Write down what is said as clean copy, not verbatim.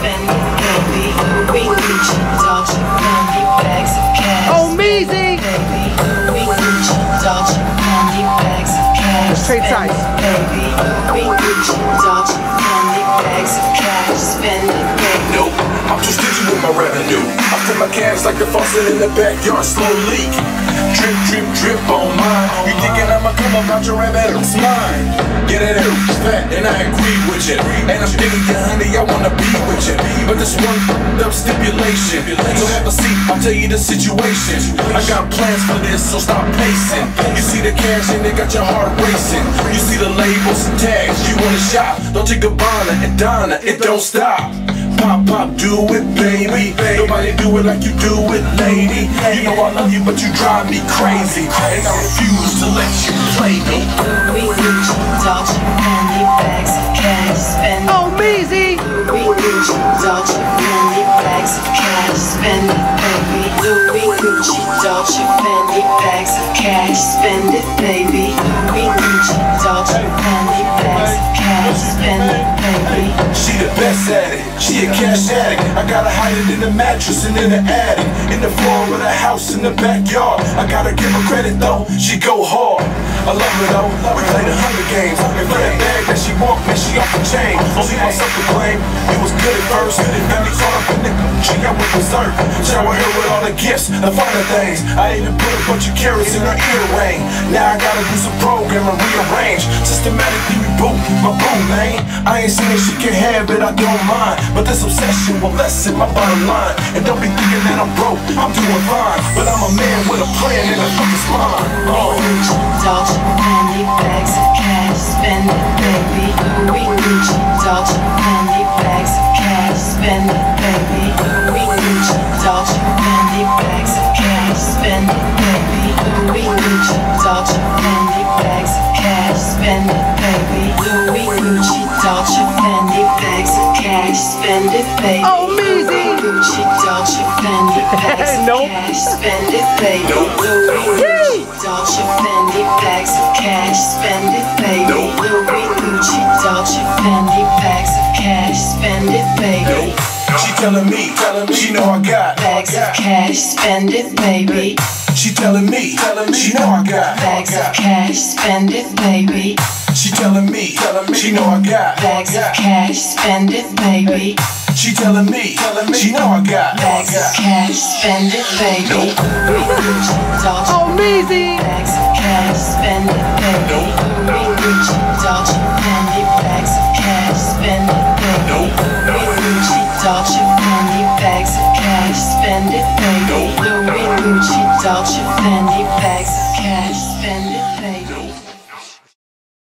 spend it, baby. Louis, Gucci, Dolce, Fendi, bags of cash. Oh, Meezy! Baby, Louis, Gucci, Dolce, Fendi, bags of cash. Trade size. Baby, Louis, Gucci, Dolce, Fendi, bags of cash. Spend it, baby. Nope, I'm too stingy with my revenue. I fill my cash like the faucet in the backyard, slow leak. Drip, drip, drip on mine. You thinking I'ma come about your rabbit? It's mine. Get it out, fat, and I agree with you. And I'm digging you, honey, I wanna be with you. But this one up stipulation. So have a seat, I'll tell you the situation. I got plans for this, so stop pacing. You see the cash and they got your heart racing. You see the labels and tags, you wanna shop. Don't take Gabbana and Donna, it don't stop. Pop, pop, do it, baby. Nobody do it like you do it, lady. You know I love you, but you drive me crazy. And I refuse to let you play me. Louis, Gucci, Dolce, Fendi, bags of cash. Spend it. Oh, Meezy! Louis, Gucci, Dolce, Fendi, bags of cash. Spend it, baby. Louis, Gucci, Dolce, Fendi, bags of cash. Spend it, baby. Louis, Gucci, Dolce, Fendi, bags of cash. Spend it, baby. She the best at it, she a cash addict. I gotta hide it in the mattress and in the attic, in the floor of the house, in the backyard. I gotta give her credit though, she go hard. I love her though, we play the Hunger Games. And for that bag that she want, man, she off the chain. Only myself to blame, it was good at first. Got me caught up in the Gucci, I went berserk. Shower her with all the gifts, the finer things. I even put a bunch of carrots in her earring. Now I gotta do some programming, rearrange, systematically reboot my boo, man. I ain't saying she can have it, I don't mind, but this obsession will lessen my bottom line. And don't be thinking that I'm broke, I'm doing fine, but I'm a man with a plan and a fucking spine. Gucci, Dolce, Fendi, bags of cash. Spend it, baby. Louis, Gucci, Dolce, Fendi, bags of cash. Spend it, baby. Louis, Gucci, Dolce, Fendi, bags of cash. Spend it, baby. Louis, Gucci, Dolce, Fendi, bags of cash. Spend it, baby. Louis, Gucci, Dolce, Fendi, bags of cash. Spend it, baby. Oh, Meezy! Gucci, Dolce, Fendi, bags of Nope. cash. Spend it, baby. Louis, Gucci, Dolce, Fendi, bags of cash. Spend it, baby. Louis, Gucci, Dolce, Fendi, bags of cash. Spend it, baby. She telling me, she know I got Bags of cash. Spend it, baby. She telling me, she know I got Bags of cash. Spend it, baby. She telling me, she know I got Bags of cash. Spend it, baby. She telling me, she know I got Bags of cash. Spend it, baby. Louis, Gucci, Dolce, Oh, Meezy! bags of cash. Spend it, baby. Louis, Gucci, Dolce, Fendi, bags of cash. Spend it, baby. Louis, Gucci, Dolce, Fendi, bags of cash. Spend it, baby. Louis, Gucci, Dolce, Fendi, bags of cash. Spend it, baby.